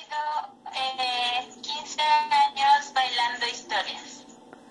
15 años bailando historias.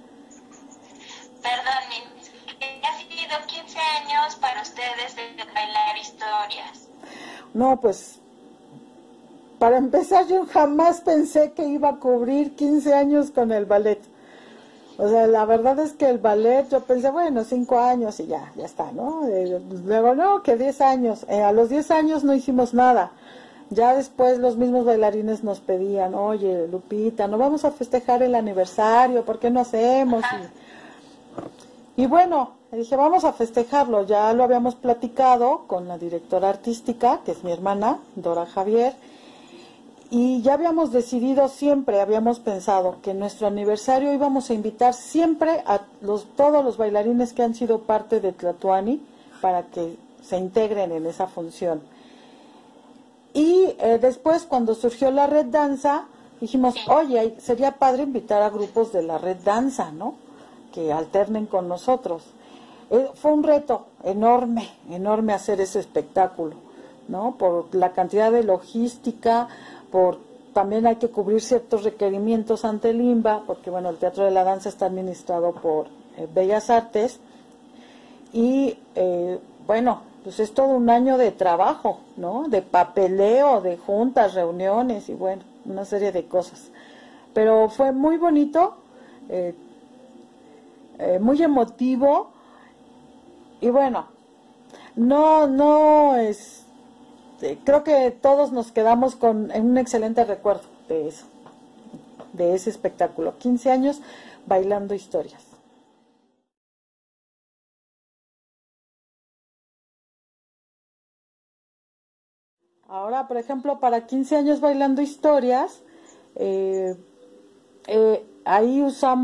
Perdón, que ha sido 15 años para ustedes de bailar historias. No, pues, para empezar, yo jamás pensé que iba a cubrir 15 años con el ballet. O sea, la verdad es que el ballet, yo pensé, bueno, 5 años y ya está, ¿no? Luego, no, que 10 años. A los 10 años no hicimos nada. Ya después los mismos bailarines nos pedían, oye, Lupita, no vamos a festejar el aniversario, ¿por qué no hacemos? Y bueno, dije, vamos a festejarlo. Ya lo habíamos platicado con la directora artística, que es mi hermana, Dora Javier, y ya habíamos decidido siempre, habíamos pensado que en nuestro aniversario íbamos a invitar siempre a todos los bailarines que han sido parte de Tlatoani para que se integren en esa función. Y después, cuando surgió la Red Danza, dijimos, oye, sería padre invitar a grupos de la Red Danza, ¿no? Que alternen con nosotros. Fue un reto enorme, enorme hacer ese espectáculo, ¿no? Por la cantidad de logística, también hay que cubrir ciertos requerimientos ante el INBA, porque bueno, el Teatro de la Danza está administrado por Bellas Artes, y bueno, pues es todo un año de trabajo, ¿no? De papeleo, de juntas, reuniones y bueno, una serie de cosas. Pero fue muy bonito, muy emotivo y bueno, creo que todos nos quedamos con un excelente recuerdo de eso, de ese espectáculo. 15 años bailando historias. Ahora, por ejemplo, para 15 años bailando historias, ahí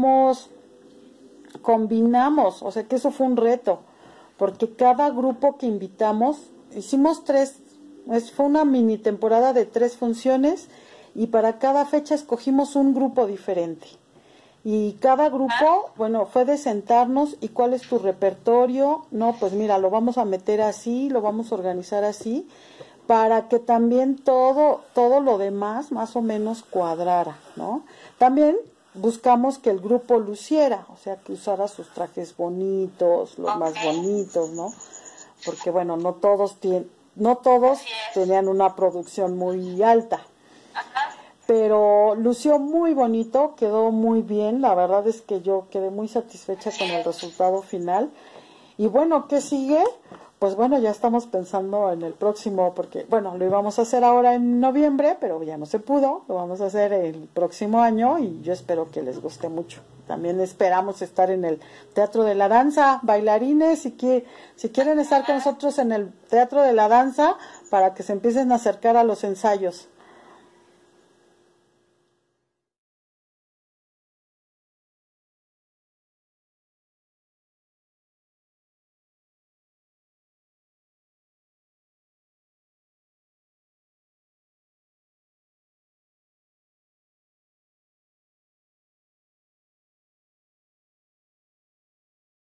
combinamos, o sea que eso fue un reto, porque cada grupo que invitamos, hicimos fue una mini temporada de 3 funciones y para cada fecha escogimos un grupo diferente. Y cada grupo, bueno, fue de sentarnos y cuál es tu repertorio, no, pues mira, lo vamos a meter así, lo vamos a organizar así, para que también todo lo demás más o menos cuadrara, ¿no? También buscamos que el grupo luciera, o sea, que usara sus trajes bonitos, los más bonitos, ¿no? Porque bueno, no todos tenían una producción muy alta. Pero lució muy bonito, quedó muy bien, la verdad es que yo quedé muy satisfecha con el resultado final. Y bueno, ¿qué sigue? Pues bueno, ya estamos pensando en el próximo, porque bueno, lo íbamos a hacer ahora en noviembre, pero ya no se pudo, lo vamos a hacer el próximo año y yo espero que les guste mucho. También esperamos estar en el Teatro de la Danza, bailarines, si quieren estar con nosotros en el Teatro de la Danza, para que se empiecen a acercar a los ensayos.